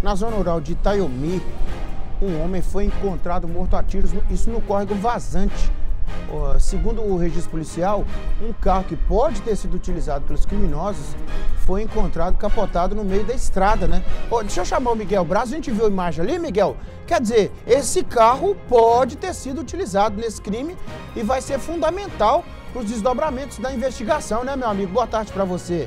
Na zona rural de Itaiomi, um homem foi encontrado morto a tiros, isso no córrego Vazante. Segundo o registro policial, um carro que pode ter sido utilizado pelos criminosos foi encontrado capotado no meio da estrada, né? Deixa eu chamar o Miguel Braz, a gente viu a imagem ali, Miguel? Quer dizer, esse carro pode ter sido utilizado nesse crime e vai ser fundamental para os desdobramentos da investigação, né, meu amigo? Boa tarde para você.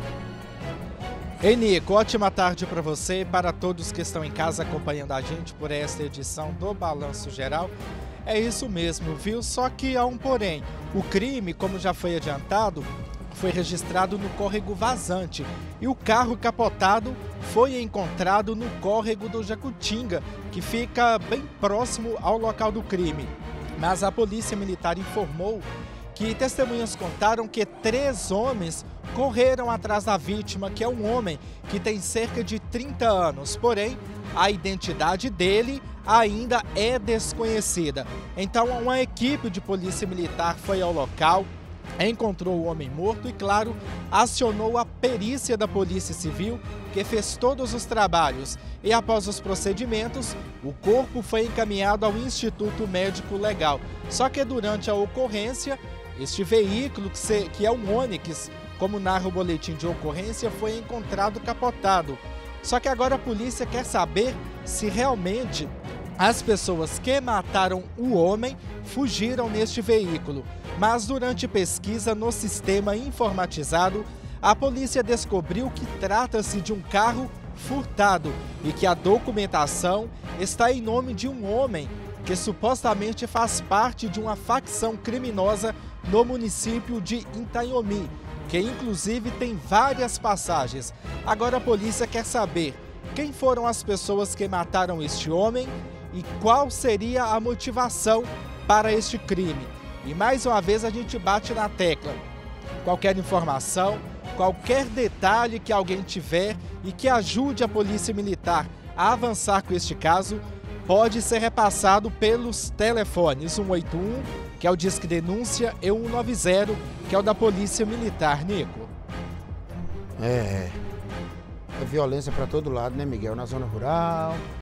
Ei, Nico, ótima tarde para você e para todos que estão em casa acompanhando a gente por esta edição do Balanço Geral. É isso mesmo, viu? Só que há um porém. O crime, como já foi adiantado, foi registrado no córrego Vazante e o carro capotado foi encontrado no córrego do Jacutinga, que fica bem próximo ao local do crime. Mas a polícia militar informou que testemunhas contaram que 3 homens correram atrás da vítima, que é um homem que tem cerca de 30 anos, porém a identidade dele ainda é desconhecida. Então uma equipe de polícia militar foi ao local, encontrou o homem morto e, claro, acionou a perícia da Polícia Civil, que fez todos os trabalhos. E após os procedimentos, o corpo foi encaminhado ao Instituto Médico Legal. Só que durante a ocorrência, este veículo, que é um Onix, como narra o boletim de ocorrência, foi encontrado capotado. Só que agora a polícia quer saber se realmente as pessoas que mataram o homem fugiram neste veículo. Mas durante pesquisa no sistema informatizado, a polícia descobriu que trata-se de um carro furtado e que a documentação está em nome de um homem que supostamente faz parte de uma facção criminosa no município de Itaiomi, que inclusive tem várias passagens. Agora a polícia quer saber quem foram as pessoas que mataram este homem e qual seria a motivação para este crime. E mais uma vez a gente bate na tecla. Qualquer informação, qualquer detalhe que alguém tiver e que ajude a polícia militar a avançar com este caso, pode ser repassado pelos telefones 181, que é o Disque Denúncia, e 190, que é o da Polícia Militar, Nico. É violência para todo lado, né, Miguel? Na zona rural,